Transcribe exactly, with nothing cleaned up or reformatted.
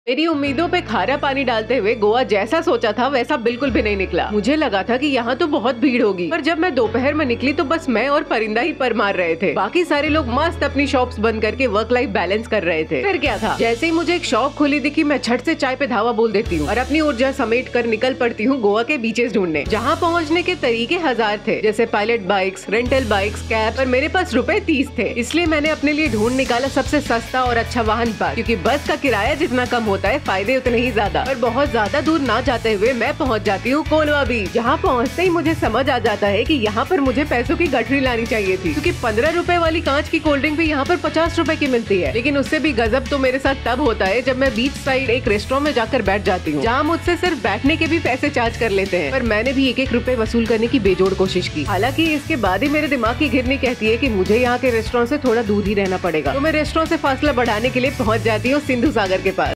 मेरी उम्मीदों पे खारा पानी डालते हुए गोवा जैसा सोचा था वैसा बिल्कुल भी नहीं निकला। मुझे लगा था कि यहाँ तो बहुत भीड़ होगी, पर जब मैं दोपहर में निकली तो बस मैं और परिंदा ही पर मार रहे थे। बाकी सारे लोग मस्त अपनी शॉप्स बंद करके वर्क लाइफ बैलेंस कर रहे थे। फिर क्या था, जैसे ही मुझे एक शॉप खुली दिखी मैं झट से चाय पे धावा बोल देती हूँ और अपनी ऊर्जा समेट कर निकल पड़ती हूँ गोवा के बीचेस ढूंढने, जहाँ पहुँचने के तरीके हजार थे, जैसे pilot bikes, rental bikes, cab. पर मेरे पास रुपए तीस थे, इसलिए मैंने अपने लिए ढूंढ निकाला सबसे सस्ता और अच्छा वाहन पार्क, क्योंकि बस का किराया जितना कम होता है फायदे नहीं ज्यादा। पर बहुत ज्यादा दूर ना जाते हुए मैं पहुंच जाती हूँ कोलवा बीच, जहाँ पहुँचते ही मुझे समझ आ जाता है कि यहाँ पर मुझे पैसों की गठरी लानी चाहिए थी, क्योंकि पंद्रह रुपए वाली कांच की कोल्ड ड्रिंक भी यहाँ पर पचास रुपए की मिलती है। लेकिन उससे भी गजब तो मेरे साथ तब होता है जब मैं बीच साइड एक रेस्टोरेंट में जाकर बैठ जाती हूँ, जहाँ मुझसे सिर्फ बैठने के भी पैसे चार्ज कर लेते हैं। पर मैंने भी एक एक रुपए वसूल करने की बेजोड़ कोशिश की। हालांकि इसके बाद ही मेरे दिमाग की घिरनी कहती है कि मुझे यहाँ के रेस्टोरेंट से थोड़ा दूर ही रहना पड़ेगा, तो मैं रेस्टोरेंट से फासला बढ़ाने के लिए पहुँच जाती हूँ सिंधु सागर के पास।